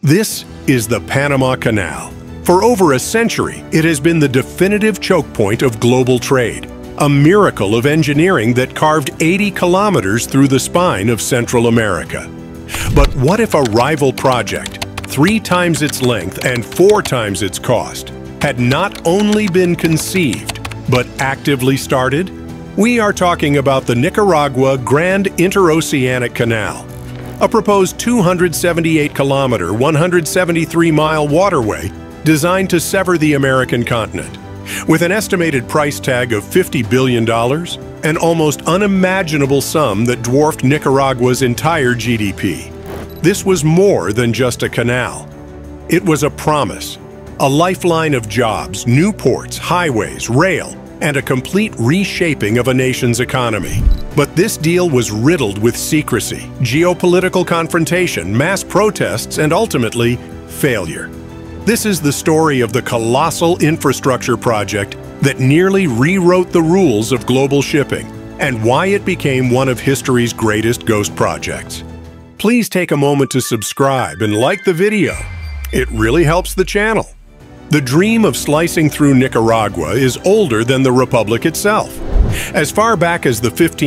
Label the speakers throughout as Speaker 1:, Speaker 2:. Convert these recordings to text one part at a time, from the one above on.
Speaker 1: This is the Panama Canal. For over a century, it has been the definitive choke point of global trade, a miracle of engineering that carved 80 kilometers through the spine of Central America. But what if a rival project, 3 times its length and 4 times its cost, had not only been conceived, but actively started? We are talking about the Nicaragua Grand Interoceanic Canal, a proposed 278-kilometer, 173-mile waterway designed to sever the American continent. With an estimated price tag of $50 billion, an almost unimaginable sum that dwarfed Nicaragua's entire GDP. This was more than just a canal. It was a promise, a lifeline of jobs, new ports, highways, rail, and a complete reshaping of a nation's economy. But this deal was riddled with secrecy, geopolitical confrontation, mass protests, and ultimately, failure. This is the story of the colossal infrastructure project that nearly rewrote the rules of global shipping and why it became one of history's greatest ghost projects. Please take a moment to subscribe and like the video. It really helps the channel. The dream of slicing through Nicaragua is older than the Republic itself. As far back as the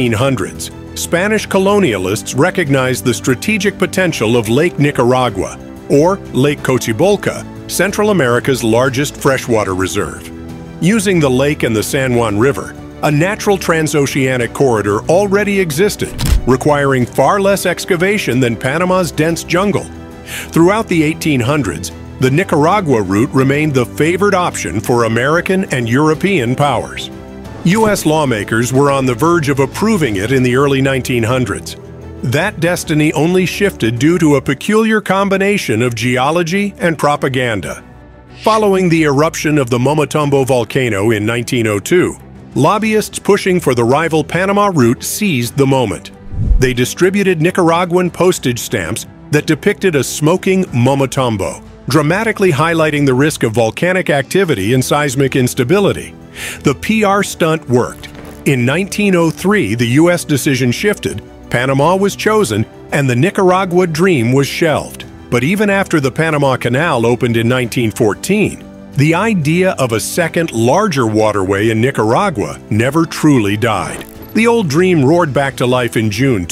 Speaker 1: 1500s, Spanish colonialists recognized the strategic potential of Lake Nicaragua, or Lake Cochibolca, Central America's largest freshwater reserve. Using the lake and the San Juan River, a natural transoceanic corridor already existed, requiring far less excavation than Panama's dense jungle. Throughout the 1800s, the Nicaragua route remained the favored option for American and European powers. U.S. lawmakers were on the verge of approving it in the early 1900s. That destiny only shifted due to a peculiar combination of geology and propaganda. Following the eruption of the Momotombo volcano in 1902, lobbyists pushing for the rival Panama route seized the moment. They distributed Nicaraguan postage stamps that depicted a smoking Momotombo, dramatically highlighting the risk of volcanic activity and seismic instability. The PR stunt worked. In 1903, the U.S. decision shifted, Panama was chosen, and the Nicaragua dream was shelved. But even after the Panama Canal opened in 1914, the idea of a second, larger waterway in Nicaragua never truly died. The old dream roared back to life in June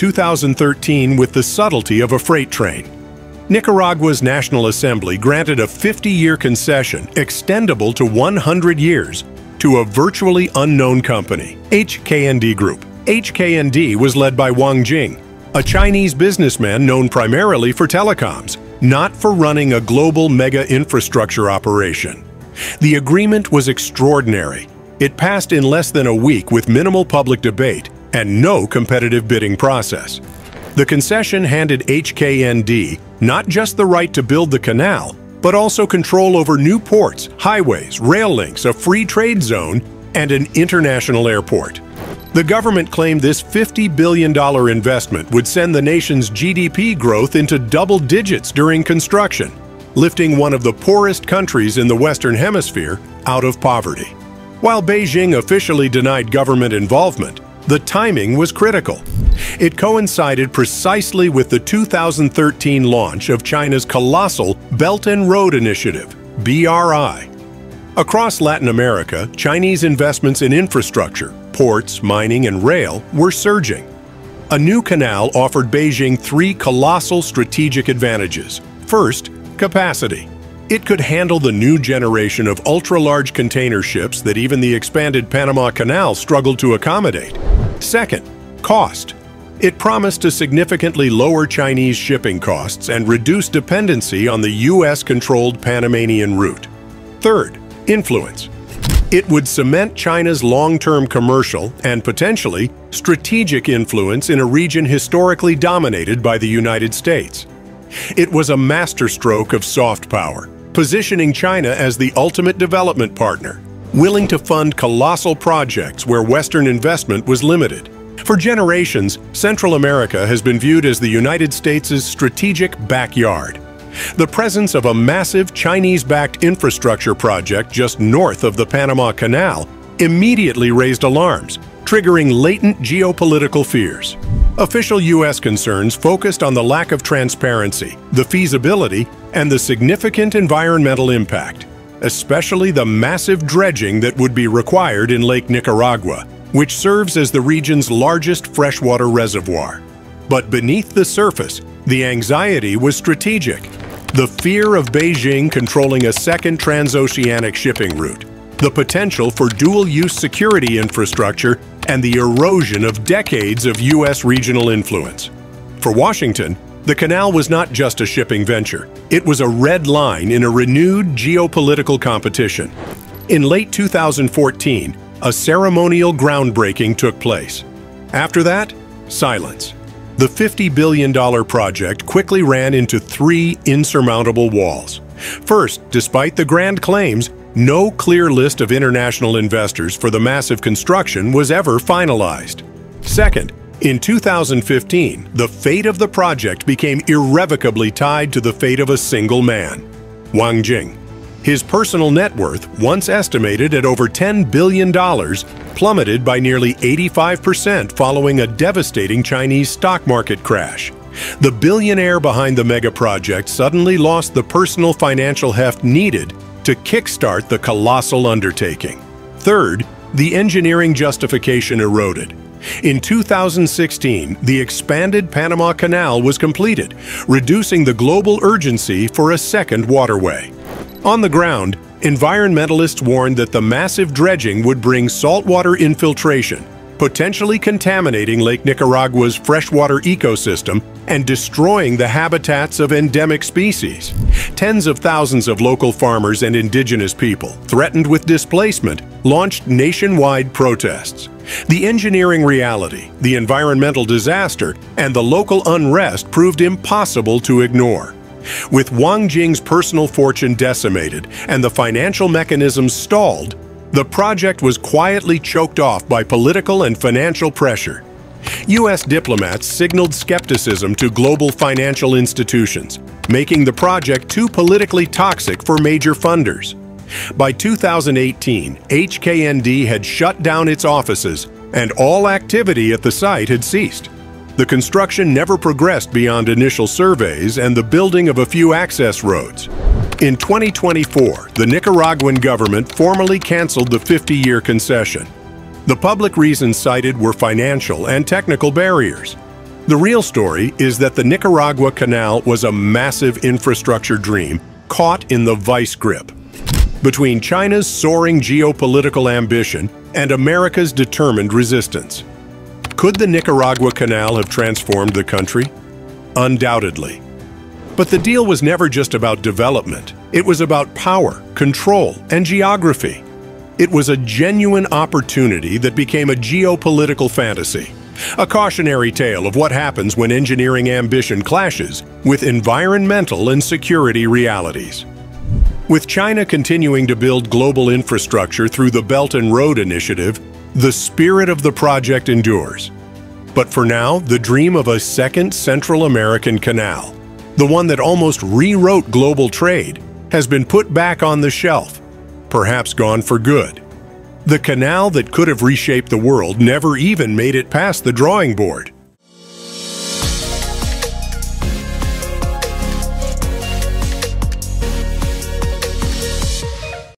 Speaker 1: 2013 with the subtlety of a freight train. Nicaragua's National Assembly granted a 50-year concession, extendable to 100 years, to a virtually unknown company, HKND Group. HKND was led by Wang Jing, a Chinese businessman known primarily for telecoms, not for running a global mega infrastructure operation. The agreement was extraordinary. It passed in less than a week with minimal public debate and no competitive bidding process. The concession handed HKND not just the right to build the canal, but also control over new ports, highways, rail links, a free trade zone, and an international airport. The government claimed this $50 billion investment would send the nation's GDP growth into double digits during construction, lifting one of the poorest countries in the Western Hemisphere out of poverty. While Beijing officially denied government involvement, the timing was critical. It coincided precisely with the 2013 launch of China's colossal Belt and Road Initiative, BRI. Across Latin America, Chinese investments in infrastructure, ports, mining, and rail were surging. A new canal offered Beijing 3 colossal strategic advantages. First, capacity. It could handle the new generation of ultra-large container ships that even the expanded Panama Canal struggled to accommodate. Second, cost. It promised to significantly lower Chinese shipping costs and reduce dependency on the U.S.-controlled Panamanian route. Third, influence. It would cement China's long-term commercial and potentially strategic influence in a region historically dominated by the United States. It was a masterstroke of soft power, positioning China as the ultimate development partner, willing to fund colossal projects where Western investment was limited. For generations, Central America has been viewed as the United States' strategic backyard. The presence of a massive Chinese-backed infrastructure project just north of the Panama Canal immediately raised alarms, triggering latent geopolitical fears. Official U.S. concerns focused on the lack of transparency, the feasibility, and the significant environmental impact, especially the massive dredging that would be required in Lake Nicaragua, which serves as the region's largest freshwater reservoir. But beneath the surface, the anxiety was strategic. The fear of Beijing controlling a second transoceanic shipping route, the potential for dual-use security infrastructure, and the erosion of decades of U.S. regional influence. For Washington, the canal was not just a shipping venture. It was a red line in a renewed geopolitical competition. In late 2014, a ceremonial groundbreaking took place. After that, silence. The $50 billion project quickly ran into three insurmountable walls. First, despite the grand claims, no clear list of international investors for the massive construction was ever finalized. Second, in 2015, the fate of the project became irrevocably tied to the fate of a single man, Wang Jing. His personal net worth, once estimated at over $10 billion, plummeted by nearly 85% following a devastating Chinese stock market crash. The billionaire behind the mega project suddenly lost the personal financial heft needed to kickstart the colossal undertaking. Third, the engineering justification eroded. In 2016, the expanded Panama Canal was completed, reducing the global urgency for a second waterway. On the ground, environmentalists warned that the massive dredging would bring saltwater infiltration, potentially contaminating Lake Nicaragua's freshwater ecosystem and destroying the habitats of endemic species. Tens of thousands of local farmers and indigenous people, threatened with displacement, launched nationwide protests. The engineering reality, the environmental disaster, and the local unrest proved impossible to ignore. With Wang Jing's personal fortune decimated and the financial mechanisms stalled, the project was quietly choked off by political and financial pressure. U.S. diplomats signaled skepticism to global financial institutions, making the project too politically toxic for major funders. By 2018, HKND had shut down its offices, and all activity at the site had ceased. The construction never progressed beyond initial surveys and the building of a few access roads. In 2024, the Nicaraguan government formally canceled the 50-year concession. The public reasons cited were financial and technical barriers. The real story is that the Nicaragua Canal was a massive infrastructure dream caught in the vice grip between China's soaring geopolitical ambition and America's determined resistance. Could the Nicaragua Canal have transformed the country? Undoubtedly. But the deal was never just about development. It was about power, control, and geography. It was a genuine opportunity that became a geopolitical fantasy, a cautionary tale of what happens when engineering ambition clashes with environmental and security realities. With China continuing to build global infrastructure through the Belt and Road Initiative, the spirit of the project endures. But for now, the dream of a second Central American canal, the one that almost rewrote global trade, has been put back on the shelf, perhaps gone for good. The canal that could have reshaped the world never even made it past the drawing board.